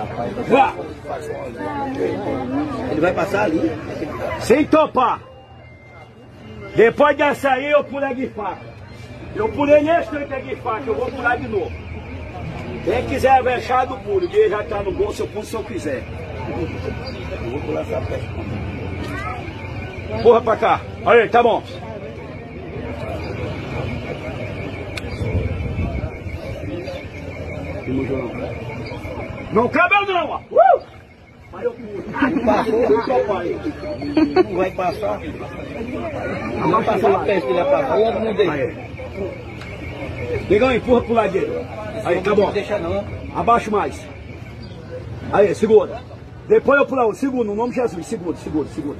Vá. Ele vai passar ali. Sem topar. Depois dessa aí eu pulei de faca. Eu pulei nesse tanque aqui de faca, eu vou pular de novo. Quem quiser fechar do pulo, o dinheiro já está no bolso, eu pulo se eu quiser. Eu vou pular essa peça. Porra pra cá. Olha aí, tá bom. Não cabe não, ó. Mas eu pulo. Não passou, não vai passar. Não vai passar a peça que ele vai passar, eu não deixo. Negão, empurra pro lado dele. Aí, tá bom. Não deixa não. Abaixa mais. Aí, segura. Depois eu pulo. Segura, no nome de Jesus. Segura, segura, segura.